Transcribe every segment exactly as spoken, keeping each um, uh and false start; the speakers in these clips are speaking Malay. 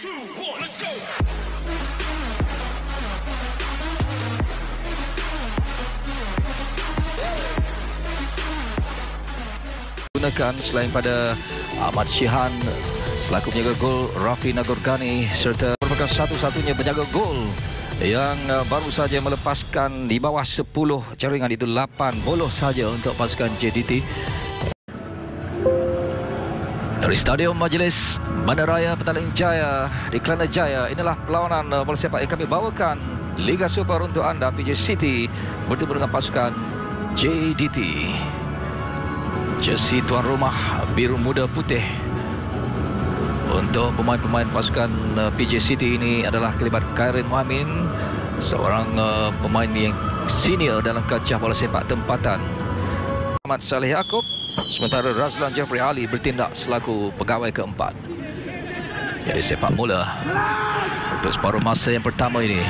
Gunakan selain pada Ahmad Shihan selaku penjaga gol, Rafi Nagorgani serta merupakan satu-satunya penjaga gol yang baru saja melepaskan di bawah sepuluh jaringan, itu lapan bola saja untuk pasukan J D T. Dari Stadium Majlis Bandaraya Petaling Jaya di Kelana Jaya, inilah perlawanan bola sepak yang kami bawakan Liga Super untuk anda. P J City bertemu dengan pasukan J D T. Jersey tuan rumah biru muda putih. Untuk pemain-pemain pasukan P J City ini adalah kelibat Khairin Muhammad, seorang uh, pemain yang senior dalam kancah bola sepak tempatan. Ahmad Saleh Yaakob, sementara Razlan Jeffrey Ali bertindak selaku pegawai keempat. Jadi sepak mula untuk separuh masa yang pertama ini.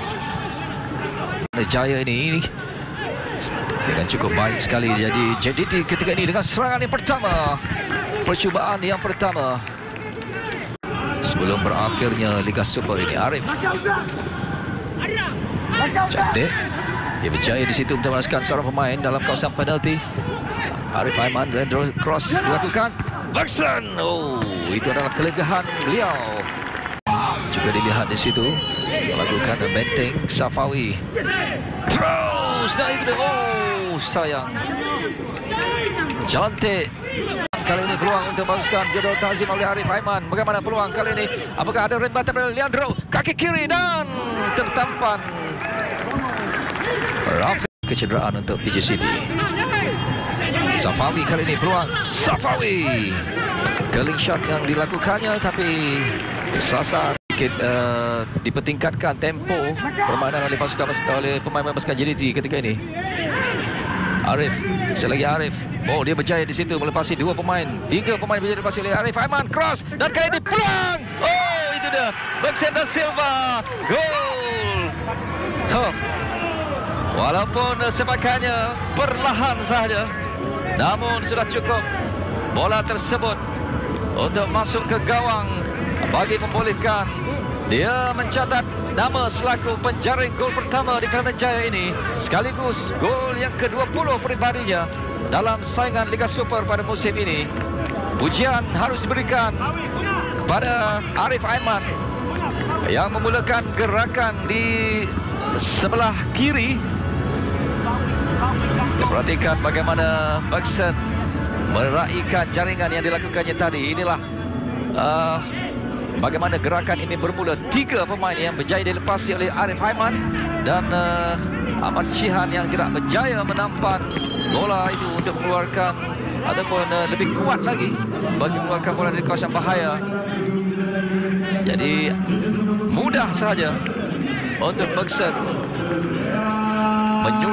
Jaya ini dengan cukup baik sekali. Jadi J D T ketika ini dengan serangan yang pertama, percubaan yang pertama sebelum berakhirnya Liga Super ini. Arif cantik, dia berjaya di situ untuk memasukkan seorang pemain dalam kawasan penalti. Arif Aiman, Landro cross dilakukan. Bergson, oh itu adalah kelegahan beliau. Juga dilihat di situ melakukan benteng Safawi. Terus dan itu dia. Oh sayang, cantik. Kali ini peluang untuk memasukkan Jodol Tazim oleh Arif Aiman. Bagaimana peluang kali ini? Apakah ada rembatan dari Leandro? Kaki kiri dan tertampan. Rafi, kecederaan untuk P J City. Safawi kali ini peluang. Safawi. Curling shot yang dilakukannya tapi sasar. Sedikit uh, dipertingkatkan tempo permainan oleh pasukan oleh pemain pasukan J D T ketika ini. Arif, sekali lagi Arif. Oh, dia berjaya di situ melepasi dua pemain. Tiga pemain berjaya dilepasi oleh Arif Aiman. Cross dan kali ini peluang. Oh, itu dia. Bergson da Silva. Gol. Oh. Walaupun sepakannya perlahan sahaja, namun sudah cukup bola tersebut untuk masuk ke gawang bagi membolehkan dia mencatat nama selaku penjaring gol pertama di Kelana Jaya ini, sekaligus gol yang ke dua puluh peribadinya dalam saingan Liga Super pada musim ini. Pujian harus diberikan kepada Arif Aiman yang memulakan gerakan di sebelah kiri. Kita perhatikan bagaimana Bergson meraikan jaringan yang dilakukannya tadi. Inilah uh, bagaimana gerakan ini bermula. Tiga pemain yang berjaya dilepasi oleh Arif Aiman dan uh, Ahmad Shihan yang tidak berjaya menampan bola itu untuk mengeluarkan ataupun uh, lebih kuat lagi bagi mengeluarkan bola dari kawasan bahaya. Jadi mudah saja untuk Bergson menyudah.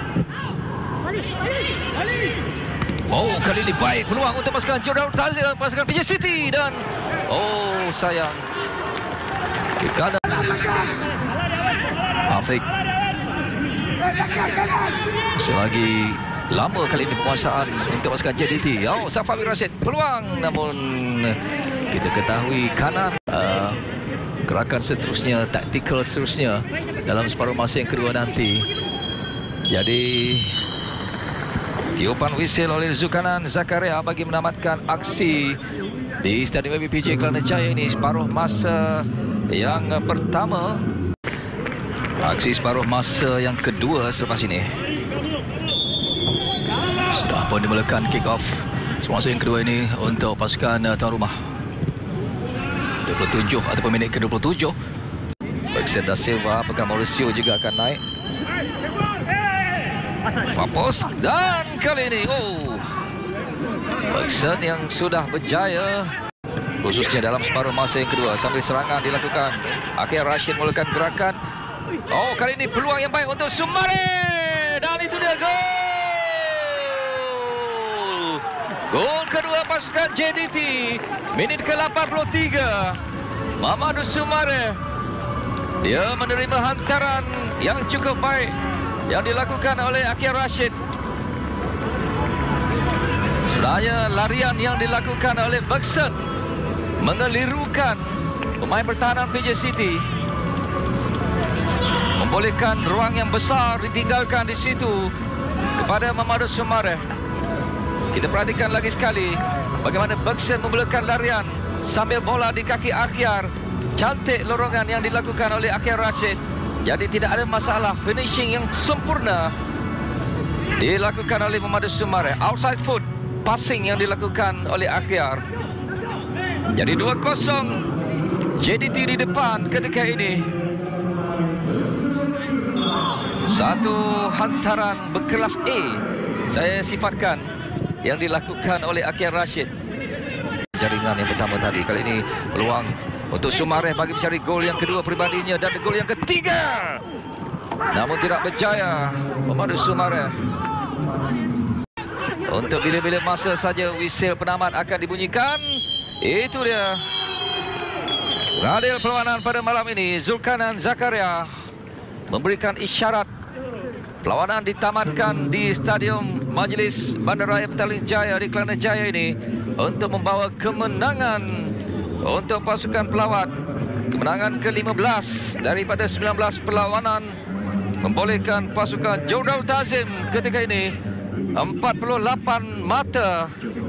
Oh, kali ini baik peluang untuk pasukan Jodol Tazim, pasukan P J City dan oh sayang ke kanan. Afiq masih lagi lama kali ini penguasaan untuk pasukan J D T. Oh, Safawi Rashid peluang, namun kita ketahui kanan. Uh, gerakan seterusnya, taktikal seterusnya dalam separuh masa yang kedua nanti. Jadi tiupan whistle oleh Zulkanan Zakaria bagi menamatkan aksi di Stadium B P J Kelana Jaya ini, separuh masa yang pertama. Aksi separuh masa yang kedua selepas ini sudah pun dimulakan kick off semasa yang kedua ini untuk pasukan uh, tuan rumah. dua puluh tujuh ataupun minit ke dua puluh tujuh. Bergson da Silva, apakah Mauricio juga akan naik? Fapos dan kali ini oh Bergson yang sudah berjaya khususnya dalam separuh masa yang kedua. Sambil serangan dilakukan, Akhir Rashid mulakan gerakan. Oh, kali ini peluang yang baik untuk Sumare dan itu dia gol. Gol kedua pasukan J D T minit ke lapan puluh tiga. Mamadou Sumare, dia menerima hantaran yang cukup baik yang dilakukan oleh Akhir Rashid. Sebenarnya larian yang dilakukan oleh Bergson mengelirukan pemain pertahanan P J City. Membolehkan ruang yang besar ditinggalkan di situ kepada Mamadou Soumaré. Kita perhatikan lagi sekali bagaimana Bergson memulakan larian sambil bola di kaki Akhyar. Cantik lorongan yang dilakukan oleh Akhyar Rashid. Jadi tidak ada masalah, finishing yang sempurna dilakukan oleh Mamadou Soumaré. Outside foot passing yang dilakukan oleh Akhyar. Jadi dua kosong J D T di depan ketika ini. Satu hantaran berkelas A saya sifatkan yang dilakukan oleh Akhyar Rashid. Jaringan yang pertama tadi, kali ini peluang untuk Soumaré bagi mencari gol yang kedua peribadinya dan gol yang ketiga. Namun tidak berjaya Mamadou Soumaré. Untuk bila-bila masa saja whistle penamat akan dibunyikan. Itu dia pengadil perlawanan pada malam ini, Zulkarnain Zakaria, memberikan isyarat perlawanan ditamatkan di Stadium Majlis Bandaraya Petaling Jaya di Kelana Jaya ini untuk membawa kemenangan untuk pasukan pelawat. Kemenangan ke lima belas daripada sembilan belas perlawanan, membolehkan pasukan Joe Darul Ta'zim ketika ini empat puluh lapan mata